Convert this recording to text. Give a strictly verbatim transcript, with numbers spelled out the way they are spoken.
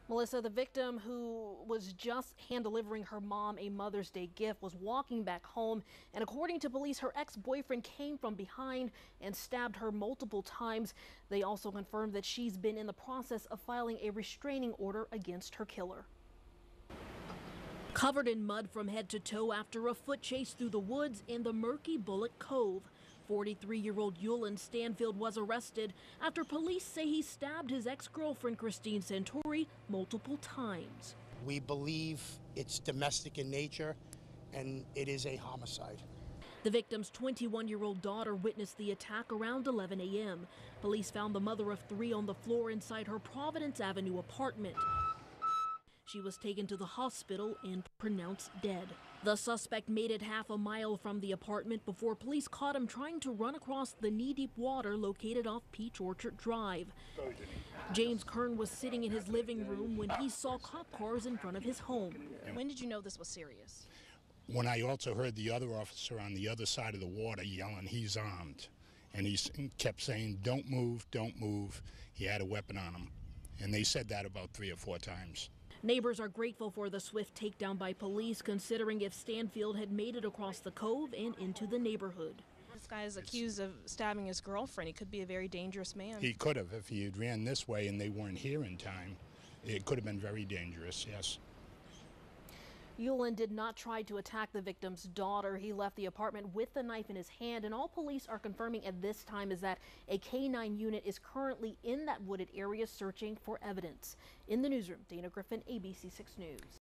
Melissa, the victim, who was just hand delivering her mom a Mother's Day gift, was walking back home, and according to police, her ex-boyfriend came from behind and stabbed her multiple times. They also confirmed that she's been in the process of filing a restraining order against her killer. Covered in mud from head to toe after a foot chase through the woods in the murky Bullock Cove, forty-three-year-old Yulin Stanfield was arrested after police say he stabbed his ex-girlfriend Christine Santori multiple times. We believe it's domestic in nature and it is a homicide. The victim's twenty-one-year-old daughter witnessed the attack around eleven a m Police found the mother of three on the floor inside her Providence Avenue apartment. She was taken to the hospital and pronounced dead. The suspect made it half a mile from the apartment before police caught him trying to run across the knee-deep water located off Peach Orchard Drive. James Kern was sitting in his living room when he saw cop cars in front of his home. When did you know this was serious? When I also heard the other officer on the other side of the water yelling, "He's armed." And he kept saying, "Don't move, don't move." He had a weapon on him. And they said that about three or four times. Neighbors are grateful for the swift takedown by police, considering if Stanfield had made it across the cove and into the neighborhood. This guy is accused of stabbing his girlfriend. He could be a very dangerous man. He could have. If he had ran this way and they weren't here in time, it could have been very dangerous, yes. Yulin did not try to attack the victim's daughter. He left the apartment with the knife in his hand, and all police are confirming at this time is that a K nine unit is currently in that wooded area searching for evidence. In the newsroom, Dana Griffin, A B C six News.